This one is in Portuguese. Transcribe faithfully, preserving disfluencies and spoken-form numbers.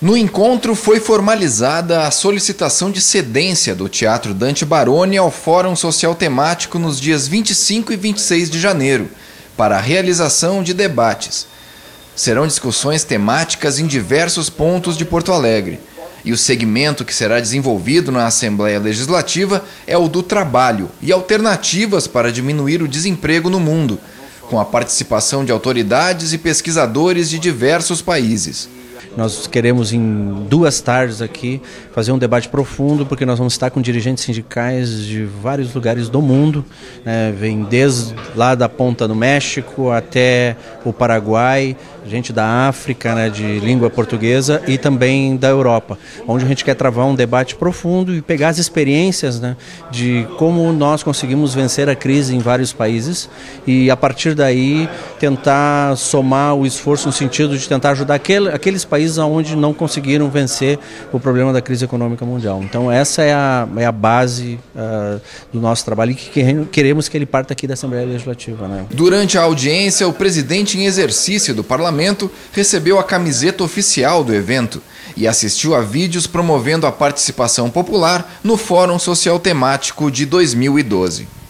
No encontro foi formalizada a solicitação de cedência do Teatro Dante Baroni ao Fórum Social Temático nos dias vinte e cinco e vinte e seis de janeiro, para a realização de debates. Serão discussões temáticas em diversos pontos de Porto Alegre. E o segmento que será desenvolvido na Assembleia Legislativa é o do trabalho e alternativas para diminuir o desemprego no mundo, com a participação de autoridades e pesquisadores de diversos países. Nós queremos, em duas tardes aqui, fazer um debate profundo, porque nós vamos estar com dirigentes sindicais de vários lugares do mundo, né? Vem desde lá da ponta do México até o Paraguai, gente da África, né, de língua portuguesa, e também da Europa, onde a gente quer travar um debate profundo e pegar as experiências, né, de como nós conseguimos vencer a crise em vários países e, a partir daí, tentar somar o esforço no sentido de tentar ajudar aquele, aqueles países onde não conseguiram vencer o problema da crise econômica mundial. Então essa é a, é a base uh, do nosso trabalho e que queremos que ele parta aqui da Assembleia Legislativa, né? Durante a audiência, o presidente em exercício do Parlamento recebeu a camiseta oficial do evento e assistiu a vídeos promovendo a participação popular no Fórum Social Temático de dois mil e doze.